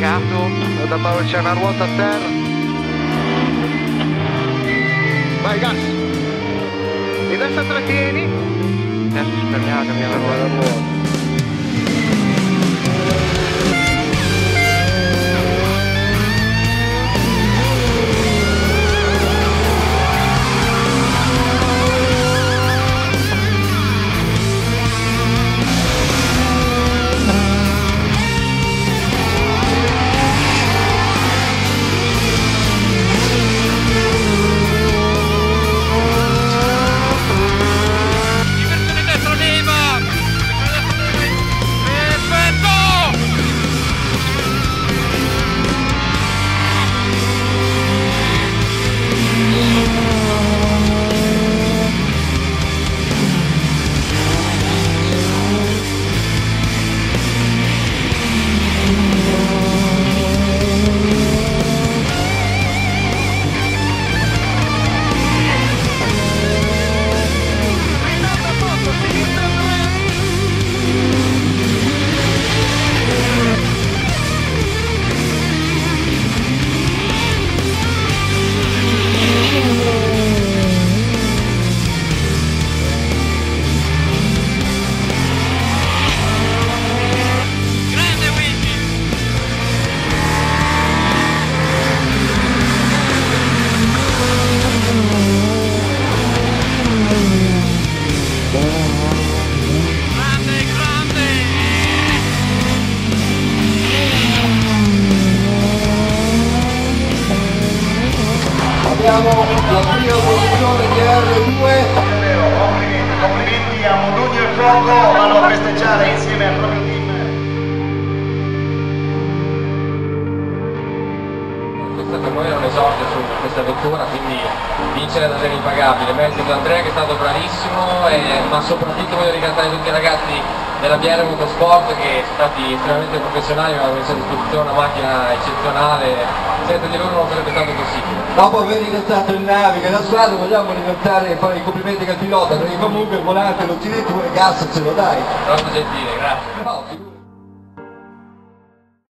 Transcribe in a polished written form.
staccato. Da Paolo c'è una ruota a terra. Vai gas. E adesso trattieni. Adesso speriamo che cambiare la ruota. Abbiamo la prima posizione di R2. Complimenti a Modugno e Fuoco, vanno a festeggiare insieme al proprio team. Questo per noi è un esordio su questa vettura, quindi vincere è davvero impagabile. Merito di Andrea che è stato bravissimo, ma soprattutto voglio ringraziare tutti i ragazzi della Bierre Motorsport che sono stati estremamente professionali, hanno messo a disposizione una macchina eccezionale. Senza di loro non sarebbe stato possibile. Dopo aver ringraziato il naviga e la squadra vogliamo ringraziare e fare i complimenti al pilota, perché comunque il volante, lo giretti, il gas ce lo dai. Troppo gentile, grazie. No,